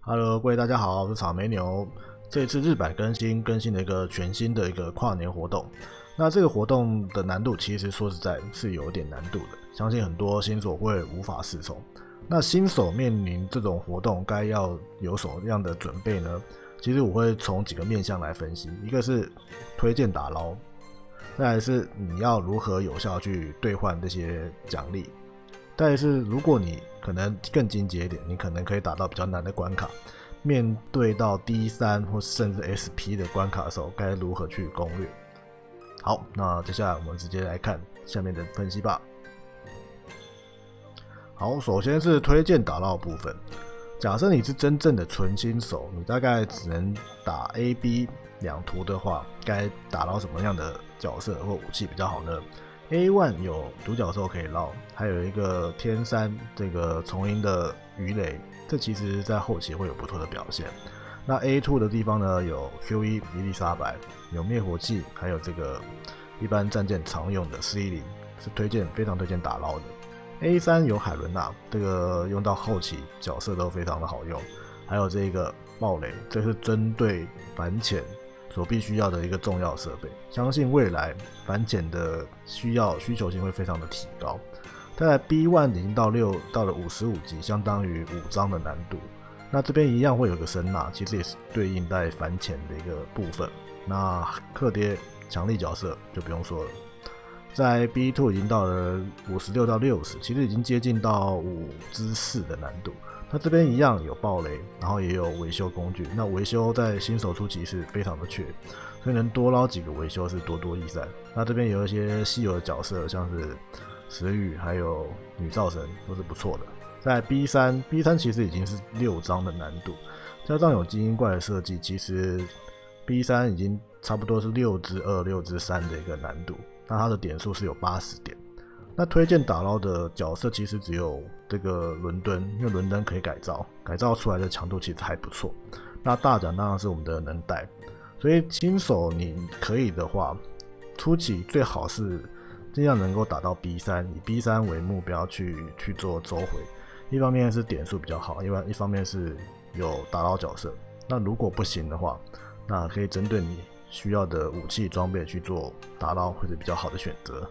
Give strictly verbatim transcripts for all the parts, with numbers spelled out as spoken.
Hello，各位大家好，我是草莓牛。这一次日版更新更新了一个全新的一个跨年活动。那这个活动的难度其实说实在是有点难度的，相信很多新手会无法适从。那新手面临这种活动该要有什么样的准备呢？其实我会从几个面向来分析，一个是推荐打捞，再来是你要如何有效去兑换这些奖励，再来是如果你可能更精简一点，你可能可以打到比较难的关卡，面对到 D 三 或甚至 S P 的关卡的时候，该如何去攻略。好，那接下来我们直接来看下面的分析吧。好，首先是推荐打捞的部分。假设你是真正的纯新手，你大概只能打 A、B 两图的话，该打捞什么样的角色或武器比较好呢？ A 一 有独角兽可以捞，还有一个天山这个丛林的鱼雷，这其实在后期会有不错的表现。那 A 二 的地方呢，有 Q 一 伊丽莎白，有灭火器，还有这个一般战舰常用的 C 零，是推荐非常推荐打捞的。A 三 有海伦娜，这个用到后期角色都非常的好用，还有这个暴雷，这是针对反潜所必须要的一个重要设备，相信未来反潜的需要需求性会非常的提高。再来 B 一 已经到六到了五十五级，相当于五章的难度。那这边一样会有个声呐，其实也是对应在反潜的一个部分。那克爹强力角色就不用说了。在 B 二 已经到了五十六到六十，其实已经接近到五之四的难度。那这边一样有暴雷，然后也有维修工具。那维修在新手初期是非常的缺，所以能多捞几个维修是多多益善。那这边有一些稀有的角色，像是石宇还有女造神都是不错的。在 B 三 B 三 其实已经是六章的难度，加上有精英怪的设计，其实 B 三 已经差不多是六之二、六之三的一个难度。那它的点数是有八十点。那推荐打捞的角色其实只有这个伦敦，因为伦敦可以改造，改造出来的强度其实还不错。那大奖当然是我们的能带，所以新手你可以的话，初期最好是尽量能够打到 B 三， 以 B 三 为目标去去做周回。一方面是点数比较好，一方一方面是有打捞角色。那如果不行的话，那可以针对你需要的武器装备去做打捞，会是比较好的选择。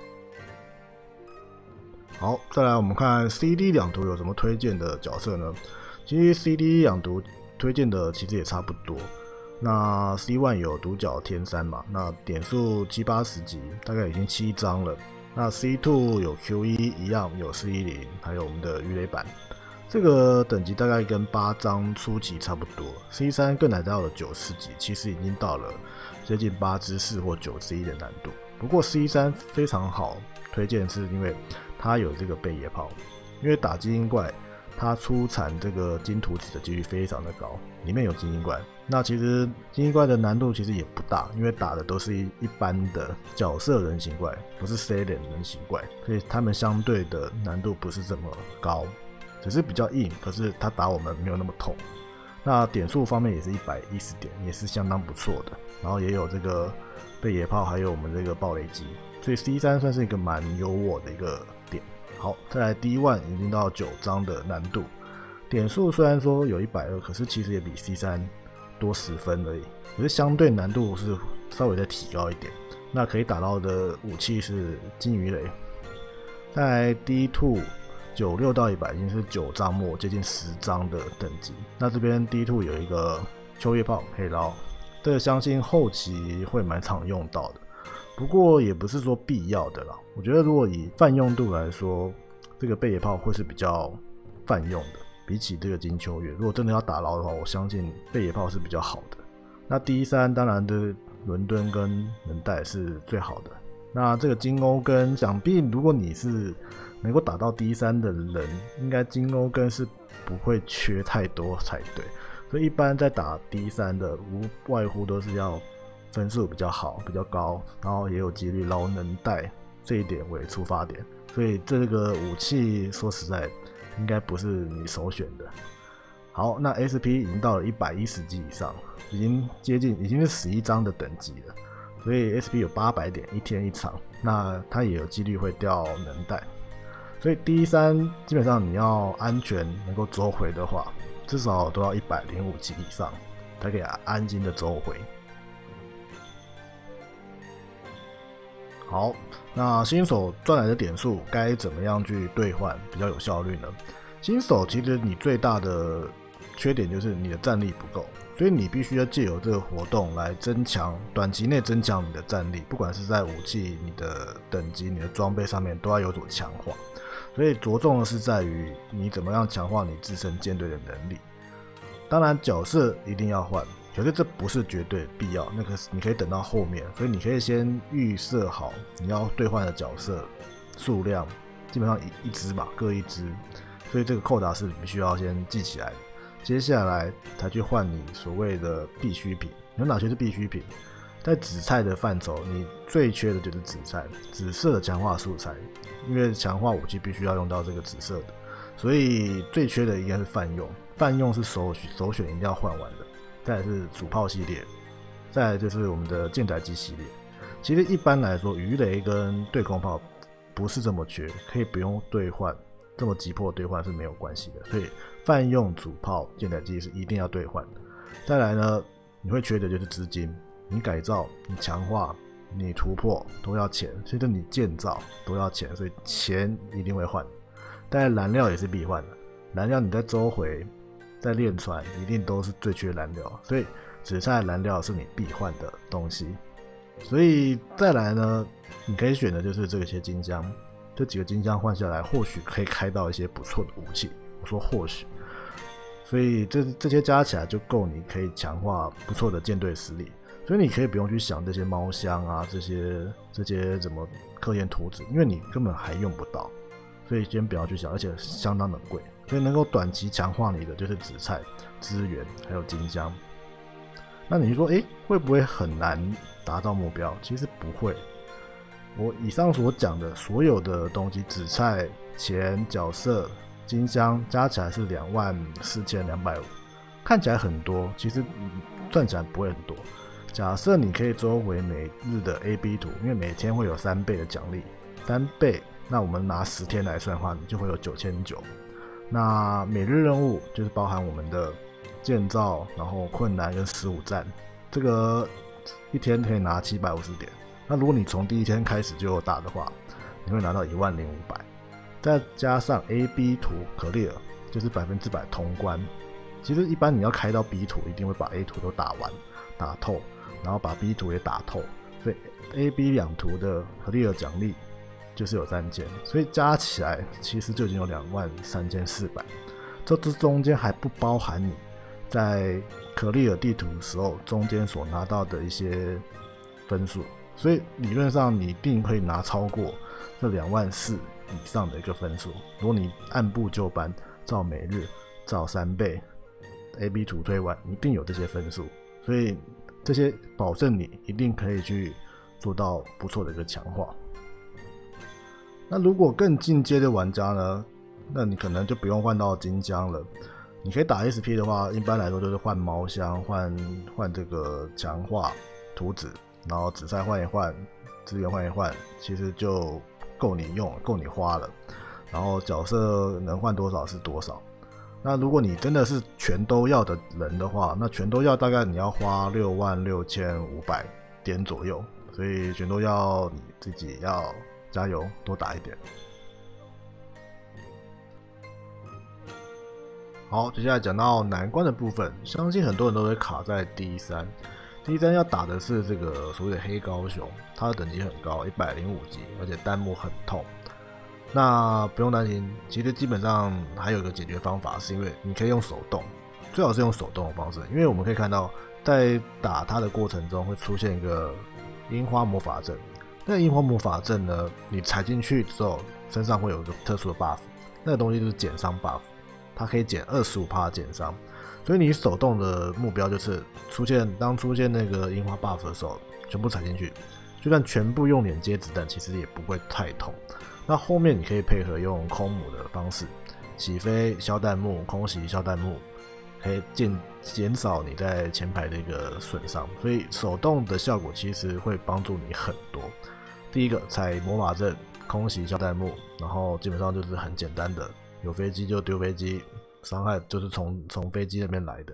好，再来我们看 C D 两图有什么推荐的角色呢？其实 C D 两图推荐的其实也差不多。那 C 一 有独角天山嘛，那点数七八十级，大概已经七张了。那 C 二 有 Q 一 一样有 C 零，还有我们的鱼雷版，这个等级大概跟八张初期差不多。C 三 更来到了九十级，其实已经到了接近八之四或九之一的难度。不过 C 三 非常好推荐，是因为它有这个背野炮，因为打精英怪，它出产这个金图纸的几率非常的高，里面有精英怪。那其实精英怪的难度其实也不大，因为打的都是一一般的角色人形怪，不是 C 连人形怪，所以他们相对的难度不是这么高，只是比较硬，可是它打我们没有那么痛。那点数方面也是一百一十点，也是相当不错的。然后也有这个背野炮，还有我们这个暴雷机，所以 C 三 算是一个蛮优渥的一个点。好，再来 D 一 已经到九章的难度，点数虽然说有一百二十，可是其实也比 C 三 多十分而已，可是相对难度是稍微再提高一点。那可以打到的武器是金鱼雷。再来 D 二九十六到一百已经是九章末，接近十章的等级。那这边 D 二有一个秋叶炮可以捞，这个相信后期会蛮常用到的，不过也不是说必要的啦。我觉得如果以泛用度来说，这个背野炮会是比较泛用的，比起这个金秋月，如果真的要打捞的话，我相信背野炮是比较好的。那 D 三 当然的伦敦跟能带是最好的。那这个金欧根，想必如果你是能够打到 D 三 的人，应该金欧根是不会缺太多才对。所以一般在打 D 三 的，无外乎都是要分数比较好、比较高，然后也有几率捞能带这一点为出发点。所以这个武器说实在，应该不是你首选的。好，那 S P 已经到了一百一十级以上，已经接近已经是十一章的等级了。所以 S P 有八百点，一天一场，那它也有几率会掉能带。所以 D 三 基本上你要安全能够周回的话， 至少都要一百零五级以上，才可以安心的走回。好，那新手赚来的点数该怎么样去兑换比较有效率呢？新手其实你最大的缺点就是你的战力不够，所以你必须要借由这个活动来增强，短期内增强你的战力，不管是在武器、你的等级、你的装备上面都要有所强化。所以着重的是在于你怎么样强化你自身舰队的能力。当然角色一定要换，可是这不是绝对必要，那个你可以等到后面，所以你可以先预设好你要兑换的角色数量，基本上一一只嘛，各一只，所以这个扣打是必须要先记起来的。接下来才去换你所谓的必需品，有哪些是必需品？在紫菜的范畴，你最缺的就是紫菜，紫色的强化素材，因为强化武器必须要用到这个紫色的，所以最缺的应该是泛用，泛用是首首选一定要换完的。再来是主炮系列，再来就是我们的舰载机系列。其实一般来说，鱼雷跟对空炮不是这么缺，可以不用兑换，这么急迫兑换是没有关系的。所以泛用主炮舰载机是一定要兑换的。再来呢，你会缺的就是资金。你改造、你强化、你突破都要钱，所以你建造都要钱，所以钱一定会换。当然燃料也是必换的，燃料你在周回、在练船一定都是最缺燃料，所以紫菜燃料是你必换的东西。所以再来呢，你可以选的就是这些金箱，这几个金箱换下来，或许可以开到一些不错的武器。我说或许，所以这这些加起来就够你可以强化不错的舰队实力。所以你可以不用去想这些猫箱啊，这些这些怎么刻验图纸，因为你根本还用不到，所以先不要去想，而且相当的贵。所以能够短期强化你的就是紫菜、资源还有金箱。那你说，诶，会不会很难达到目标？其实不会。我以上所讲的所有的东西，紫菜、钱、角色、金箱加起来是两万四千两百五，看起来很多，其实算起来不会很多。假设你可以周回每日的 A B 图，因为每天会有三倍的奖励，三倍，那我们拿十天来算的话，你就会有九千九。那每日任务就是包含我们的建造，然后困难跟十五战，这个一天可以拿七百五十点。那如果你从第一天开始就有打的话，你会拿到一万零五百，再加上 A B 图可列尔，就是百分之百通关。其实一般你要开到 B 图，一定会把 A 图都打完、打透。然后把 B 图也打透，所以 A、B 两图的可列尔奖励就是有三千，所以加起来其实就已经有两万三千四百。这这中间还不包含你在可列尔地图的时候中间所拿到的一些分数，所以理论上你一定可以拿超过这两万四以上的一个分数。如果你按部就班，照每日照三倍 A、B 图推完，一定有这些分数，所以这些保证你一定可以去做到不错的一个强化。那如果更进阶的玩家呢，那你可能就不用换到金箱了。你可以打 S P 的话，一般来说就是换猫箱、换换这个强化图纸，然后紫菜换一换，资源换一换，其实就够你用、够你花了。然后角色能换多少是多少。那如果你真的是全都要的人的话，那全都要大概你要花六万六千五百点左右，所以全都要你自己要加油多打一点。好，接下来讲到难关的部分，相信很多人都会卡在 D 三。D 三要打的是这个所谓的黑高雄，它的等级很高，一百零五级，而且弹幕很痛。那不用担心，其实基本上还有一个解决方法，是因为你可以用手动，最好是用手动的方式，因为我们可以看到，在打它的过程中会出现一个樱花魔法阵。那个樱花魔法阵呢，你踩进去之后，身上会有一个特殊的 buff， 那个东西就是减伤 buff， 它可以减 百分之二十五 的减伤。所以你手动的目标就是出现当出现那个樱花 buff 的时候，全部踩进去，就算全部用脸接子弹，其实也不会太痛。那后面你可以配合用空母的方式，起飞消弹幕、空袭消弹幕，可以减减少你在前排的一个损伤。所以手动的效果其实会帮助你很多。第一个踩魔法阵、空袭消弹幕，然后基本上就是很简单的，有飞机就丢飞机， 伤害就是从从飞机那边来的。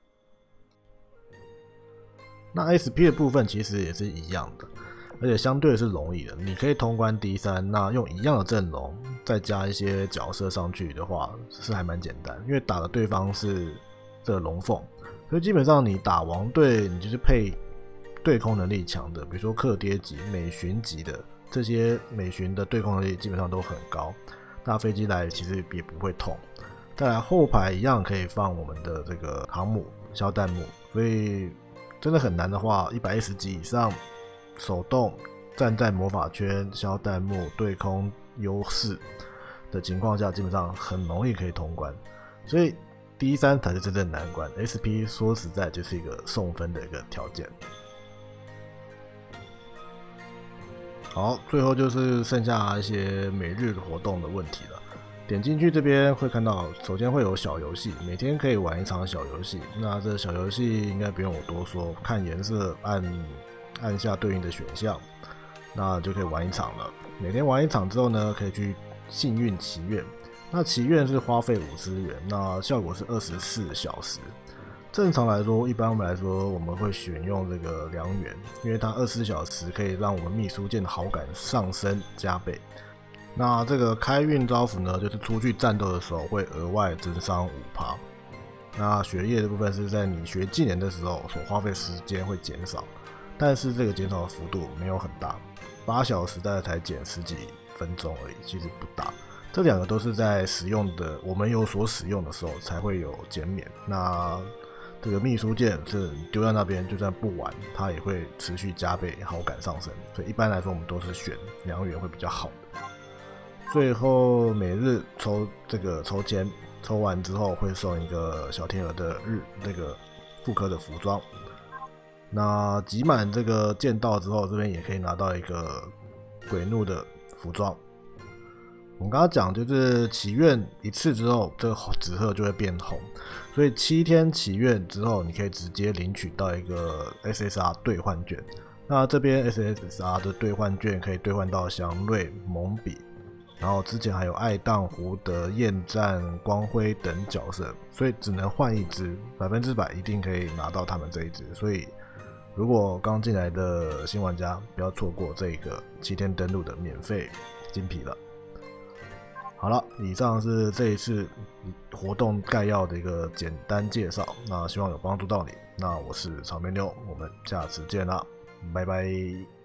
那 S P 的部分其实也是一样的，而且相对是容易的。你可以通关 D 三，那用一样的阵容再加一些角色上去的话，是还蛮简单。因为打的对方是这个龙凤，所以基本上你打王队，你就是配对空能力强的，比如说克爹级、美巡级的这些美巡的对空能力基本上都很高，那飞机来其实也不会痛。再来后排一样可以放我们的这个航母、消弹幕，所以真的很难的话，一百一十级以上，手动站在魔法圈、消弹幕、对空优势的情况下，基本上很容易可以通关。所以 D 三才是真正难关 ，S P 说实在就是一个送分的一个条件。好，最后就是剩下一些每日活动的问题了。点进去这边会看到，首先会有小游戏，每天可以玩一场小游戏。那这小游戏应该不用我多说，看颜色按按下对应的选项，那就可以玩一场了。每天玩一场之后呢，可以去幸运祈愿。那祈愿是花费五资源，那效果是二十四小时。正常来说，一般来说我们会选用这个良缘，因为它二十四小时可以让我们秘书舰的好感上升加倍。那这个开运招符呢，就是出去战斗的时候会额外增伤 百分之五。那学业的部分是在你学技能的时候所花费时间会减少，但是这个减少的幅度没有很大，八小时大概才减十几分钟而已，其实不大。这两个都是在使用的我们有所使用的时候才会有减免。那这个秘书剑是丢在那边，就算不玩，它也会持续加倍好感上升。所以一般来说，我们都是选良缘会比较好的。最后每日抽这个抽签，抽完之后会送一个小天鹅的日那个复刻的服装。那集满这个剑道之后，这边也可以拿到一个鬼怒的服装。我们刚刚讲就是祈愿一次之后，这个纸鹤就会变红，所以七天祈愿之后，你可以直接领取到一个 S S R 兑换券。那这边 S S R 的兑换券可以兑换到祥瑞、蒙比，然后之前还有爱宕、胡德、焰战、光辉等角色，所以只能换一只，百分之百一定可以拿到他们这一只。所以如果刚进来的新玩家，不要错过这个七天登录的免费金皮了。好了，以上是这一次活动概要的一个简单介绍，那希望有帮助到你。那我是草莓妞，我们下次见啦，拜拜。